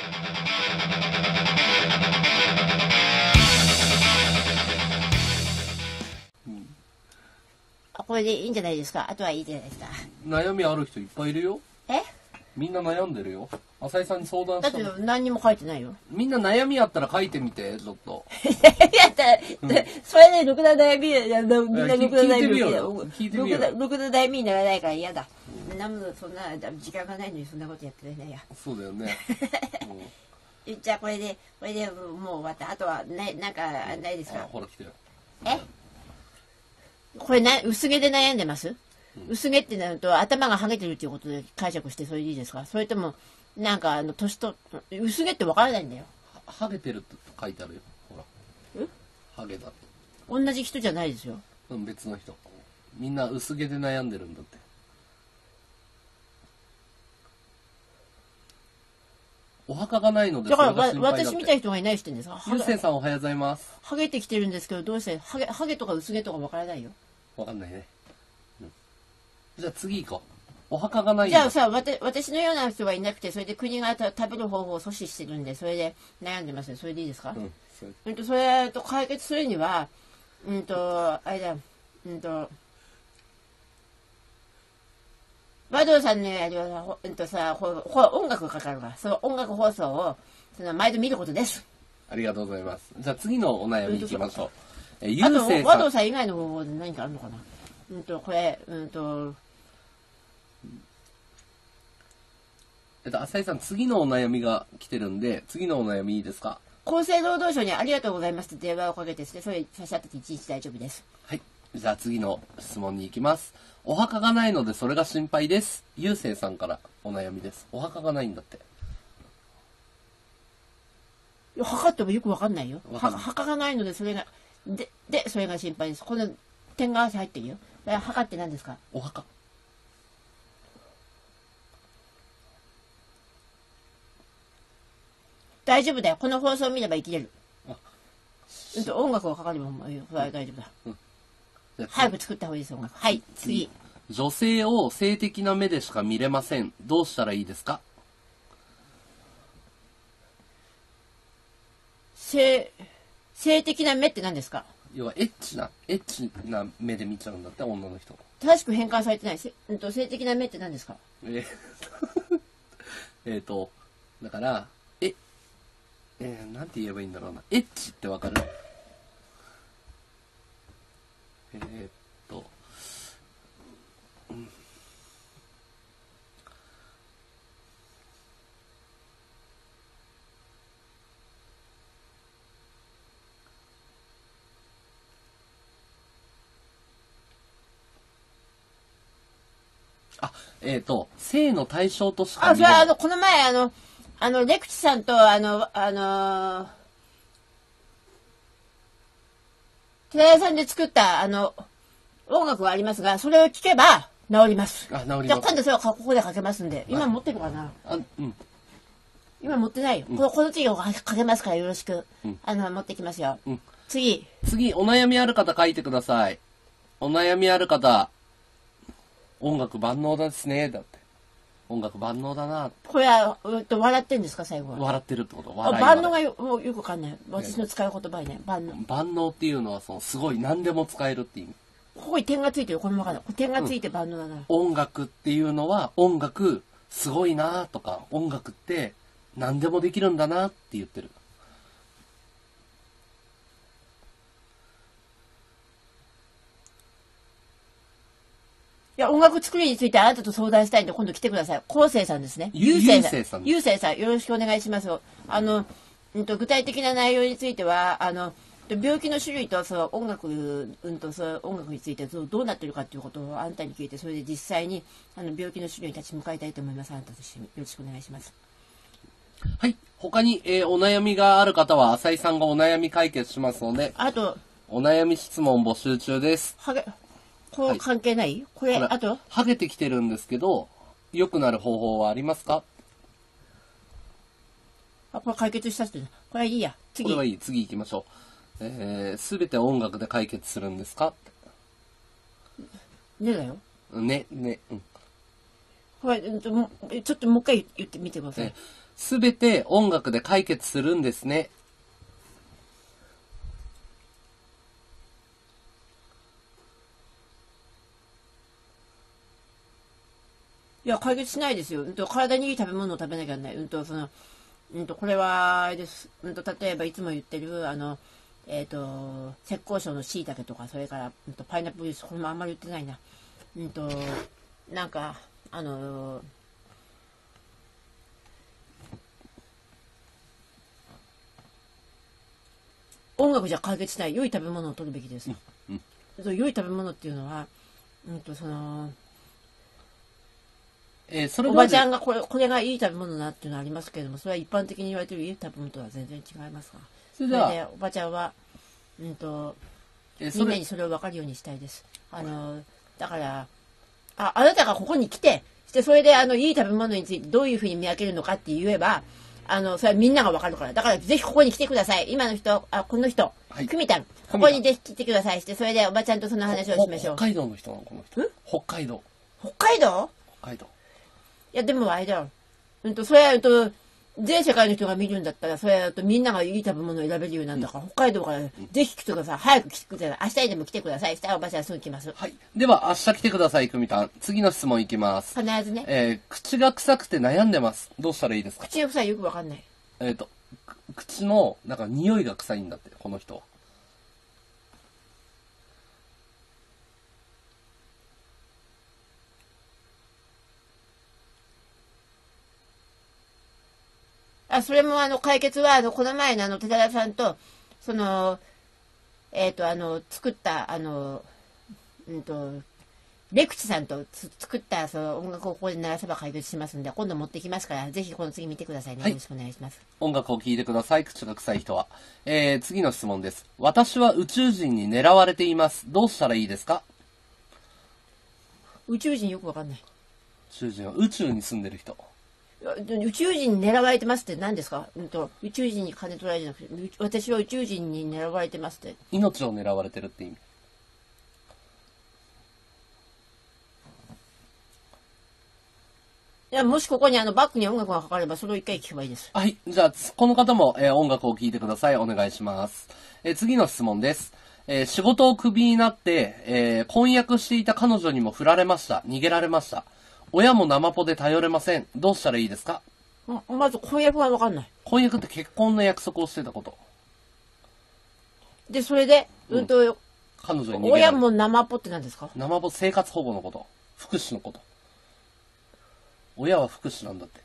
あ、これでいいんじゃないですか。あとはいいじゃないですか。 悩みある人いっぱいいるよ。 え？ みんな悩んでるよ。浅井さんに相談だっしたの。 て何にも書いてないよ。 みんな悩みあったら書いてみて、ちょっと。 やったら、それでろくな悩みや、みんなろくな悩みや。 聞いてみようよ。 ろくな悩みにならないから嫌だ。そんな、時間がないのにそんなことやってられないや。 そうだよね。 じゃあこれでもう終わった。あとは、なんか、ないですか？ ほら来てよ。 え？これ薄毛で悩んでます？薄毛ってなると頭がハゲてるっていうことで解釈してそれでいいですか？それとも、なんか年と、薄毛ってわからないんだよ。 ハゲてるって書いてあるよ。ほら。ハゲだって。 同じ人じゃないですよ。 別の人。みんな薄毛で悩んでるんだって。お墓がないのでだからそれが心配だって。 私みたいな人がいないしてんですか？ ゆうせいさんおはようございます。 ハゲてきてるんですけど、どうしてハゲとか薄毛とかわからないよ。 わかんないね。じゃあ次行こう。お墓がない。 じゃあさ、私のような人がいなくて、それで国が食べる方法を阻止してるんで、それで悩んでますね。それでいいですか？それと解決するには、あれだ、和道さんのやりは、音楽がかかるから、その音楽放送を、毎度見ることです。 ありがとうございます。じゃあ次のお悩みいきましょう。 ゆうせいさん。和道さん以外の方法で何かあるのかな？これ、 浅井さん、次のお悩みが来てるんで、次のお悩みいいですか？ 厚生労働省にありがとうございますって電話をかけてですね、それ差し当てていちいち大丈夫です。 はい。じゃあ次の質問に行きます。お墓がないのでそれが心配です。ゆうせいさんからお悩みです。お墓がないんだって。 墓ってもよくわかんないよ。墓がないのでそれが、それが心配です。この点が合わせ入ってるよ。墓って何ですか？ お墓。 大丈夫だよ。この放送を見れば生きれる。音楽がかかれば大丈夫だ。早く作った方がいいです、音楽。はい、次。 女性を性的な目でしか見れません。どうしたらいいですか？ 性的な目って何ですか？ 要はエッチな目で見ちゃうんだって、女の人。 正しく変換されてない。性的な目って何ですか？ だから、なんて言えばいいんだろうな。エッチってわかる？性の対象としか見れない。 それこの前レクチさんと寺屋さんで作った音楽がありますが、それを聴けば治ります。 治ります。 じゃあ今度それをここでかけますんで、今持ってるかな？今持ってないよ。この次をかけますからよろしく。持ってきますよ。次、 お悩みある方書いてください。お悩みある方、音楽万能ですね。だって。音楽万能だな。 これは、笑ってんですか、最後は。 笑ってるってこと？ 万能がよくわかんない。私の使う言葉にね、万能。 万能っていうのは、すごい何でも使えるっていう意味。 ここに点がついてる。これもわかんない。点がついて万能だな。 音楽っていうのは、音楽、すごいなとか、音楽って何でもできるんだなって言ってる。 いや、音楽作りについてあなたと相談したいんで、今度来てください。昴生さんですね。ゆうせいさん。ゆうせいさん、よろしくお願いします。具体的な内容については、病気の種類とその音楽、音楽についてどうなってるかっていうことをあなたに聞いて、それで実際に病気の種類に立ち向かいたいと思います。あなたとしてよろしくお願いします。 はい。他に、お悩みがある方は、浅井さんがお悩み解決しますので、 あと、 お悩み質問募集中です。 こう関係ない？これ、あとハゲてきてるんですけど、良くなる方法はありますか？ これ解決したって。これはいいや。 次。これはいい。次行きましょう。すべて音楽で解決するんですか？ ねだよ。 ね。 これ、ちょっともう一回言ってみてください。 すべて音楽で解決するんですね。 いや、解決しないですよ。体にいい食べ物を食べなきゃならない。これは、あれです。例えばいつも言ってる、浙江省の椎茸とか、それから、パイナップルジュース、これもあんまり言ってないな。なんか、音楽じゃ解決しない良い食べ物を取るべきです。良い食べ物っていうのは、それおばちゃんがこれがいい食べ物だっていうのはありますけれども、それは一般的に言われているいい食べ物とは全然違いますが、それでおばちゃんは、みんなにそれを分かるようにしたいです。だからあなたがここに来て、それでいい食べ物についてどういうふうに見分けるのかって言えば、それはみんなが分かるから。だからぜひここに来てください。今の人、この人、クミタン、ここにぜひ来てくださいして、それでおばちゃんとその話をしましょう。 北海道の人なの、この人。北海道。 北海道？ 北海道。 いや、でもあれだよ。それは、全世界の人が見るんだったら、それは、みんながいい食べ物を選べるようになるんだから、北海道からぜひ来てください。早く来てください。明日にでも来てください。したらおばちゃんすぐ来ます。 はい。では、明日来てください、くみたん。次の質問いきます。 必ずね。 口が臭くて悩んでます。どうしたらいいですか？ 口が臭いよくわかんない。 口の、匂いが臭いんだって、この人は。 それも解決はこの前の寺田さんと作ったレクチさんと作った音楽をここで鳴らせば解決しますんで、今度持ってきますから、ぜひこの次見てくださいね。よろしくお願いします。 音楽を聴いてください。口が臭い人は。次の質問です。私は宇宙人に狙われています。どうしたらいいですか？ 宇宙人よくわかんない。 宇宙人は宇宙に住んでる人。 宇宙人に狙われてますって何ですか？宇宙人に金取られてなくて、私は宇宙人に狙われてますって。 命を狙われてるって意味。 いや、もしここにバックに音楽がかかれば、それを一回聴けばいいです。 はい。じゃあ、この方も、音楽を聴いてください。お願いします。次の質問です。仕事をクビになって、婚約していた彼女にも振られました。逃げられました。親も生ポで頼れません。どうしたらいいですか？ まず婚約は分かんない。 婚約って結婚の約束をしてたこと。 で、それで、 彼女に親も生ポって何ですか？ 生ポ、生活保護のこと。福祉のこと。親は福祉なんだって。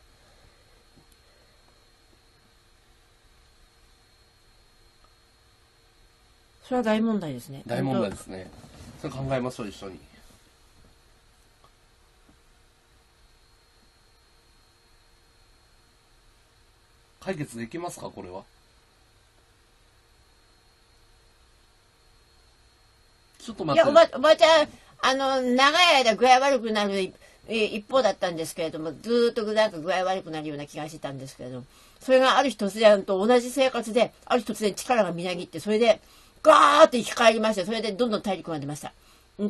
それは大問題ですね。 大問題ですね。それ考えましょう、一緒に。解決できますか、これは。ちょっと待って。 いや、おばちゃん、長い間具合悪くなる一方だったんですけれども、ずーっとなんか具合悪くなるような気がしてたんですけれども、それがある日突然と同じ生活で、ある日突然力がみなぎって、それで、ガーって生き返りまして、それでどんどん体力が出ました。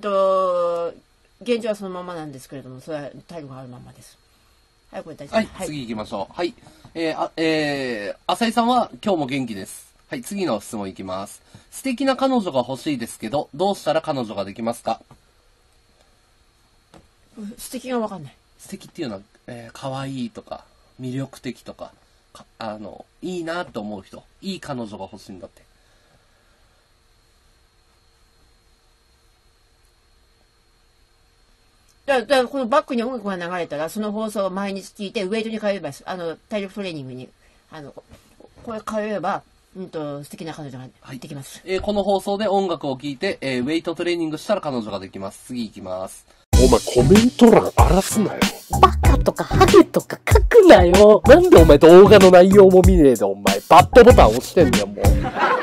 現状はそのままなんですけれども、それは体力があるままです。はい、これ大丈夫。 はい、次行きましょう。はい。浅井さんは今日も元気です。はい、次の質問いきます。素敵な彼女が欲しいですけど、どうしたら彼女ができますか？ 素敵がわかんない。 素敵っていうのは、可愛いとか、魅力的とか、いいなと思う人、いい彼女が欲しいんだって。 だからこのバックに音楽が流れたら、その放送を毎日聞いて、ウェイトに通えば、体力トレーニングに、これ通えば、素敵な彼女ができます。 この放送で音楽を聴いて、ウェイトトレーニングしたら彼女ができます。次行きます。 お前コメント欄荒らすなよ。 バカとかハゲとか書くなよ。 なんでお前動画の内容も見ねえでお前バッドボタン押してんだよもう。